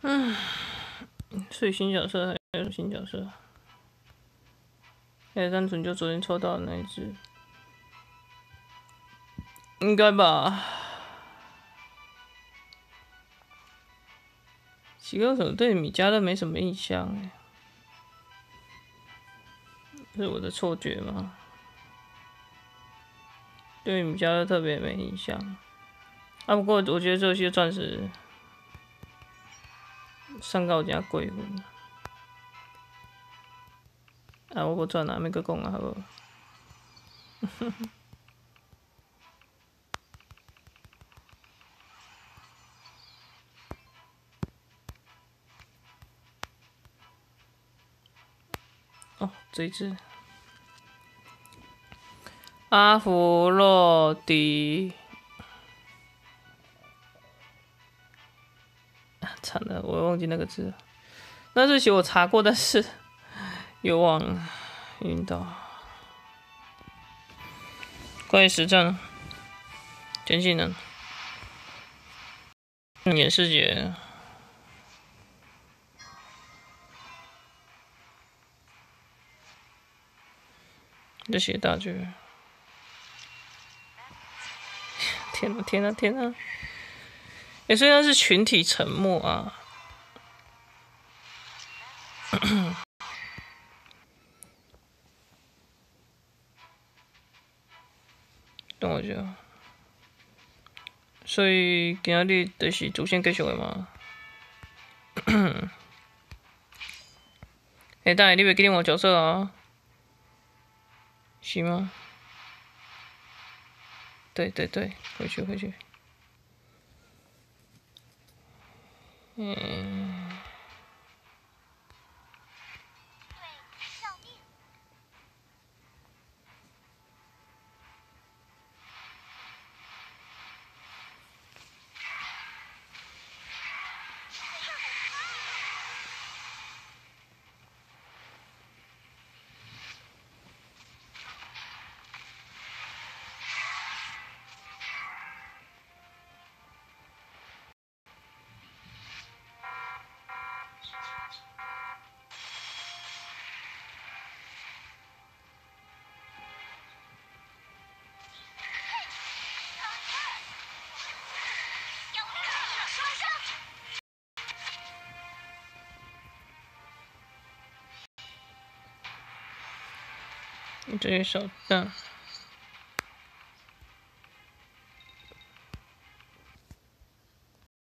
所以新角色还有新角色，还是单纯就昨天抽到的那一只，应该吧？奇怪，我对米迦勒没什么印象哎，是我的错觉吗？对米迦勒特别没印象。啊，不过我觉得这些钻石上到加贵分。啊，我无赚啊，免阁讲啊，好无？哦，这一只阿弗洛狄，惨了，我忘记那个字了。那日期我查过，但是又忘了，晕到。关于实战，前技能，演视觉。这些大绝！天哪天哪天哪！也虽然是群体沉默啊。等我一下。所以今仔日就是主线继续的嘛。等下你袂记得我角色啊？是吗？对对对，回去回去。这些手段。